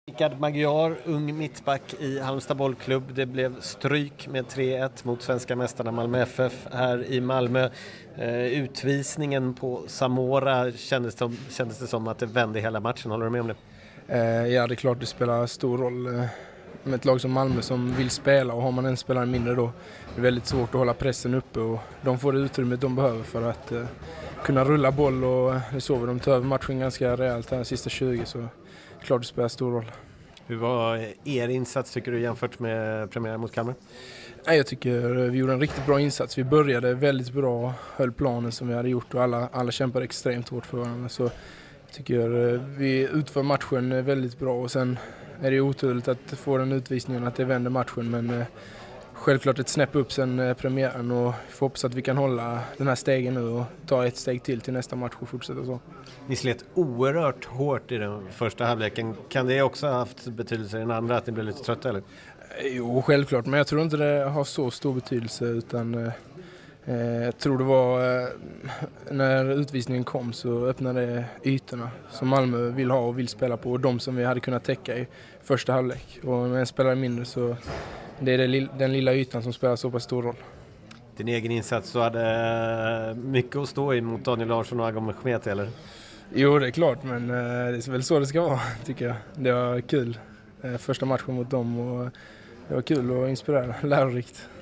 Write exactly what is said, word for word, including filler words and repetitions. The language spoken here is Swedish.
Rickard Magyar, ung mittback i Halmstad bollklubb. Det blev stryk med tre ett mot svenska mästarna Malmö F F här i Malmö. Eh, utvisningen på Zamora, kändes det, kändes det som att det vände hela matchen. Håller du med om det? Eh, ja, det är klart det spelar stor roll eh, med ett lag som Malmö som vill spela, och har man en spelare mindre då är det väldigt svårt att hålla pressen uppe, och de får det utrymme de behöver för att eh, kunna rulla boll, och det såg vi, de tar över matchen ganska rejält här sista tjugo, så klart det spelar stor roll. Hur var er insats tycker du jämfört med premiären mot Kalmar? Nej, jag tycker vi gjorde en riktigt bra insats. Vi började väldigt bra, höll planen som vi hade gjort, och alla, alla kämpade extremt hårt för varandra. Så jag tycker vi utför matchen väldigt bra, och sen är det oturligt att få den utvisningen att det vänder matchen, men självklart ett snäpp upp sen premiären, och får hoppas att vi kan hålla den här stegen nu och ta ett steg till till nästa match och fortsätta så. Ni slet oerhört hårt i den första halvleken. Kan det också ha haft betydelse i den andra, att ni blev lite trötta eller? Jo, självklart, men jag tror inte det har så stor betydelse, utan eh, jag tror det var eh, när utvisningen kom så öppnade det ytorna som Malmö vill ha och vill spela på, och de som vi hade kunnat täcka i första halvlek. Och med en spelare mindre så det är det, den lilla ytan som spelar så pass stor roll. Din egen insats, så hade mycket att stå i mot Daniel Larsson och Agam Schmet, eller? Jo, det är klart, men det är väl så det ska vara, tycker jag. Det var kul. Första matchen mot dem, och det var kul och inspirerande, lärorikt.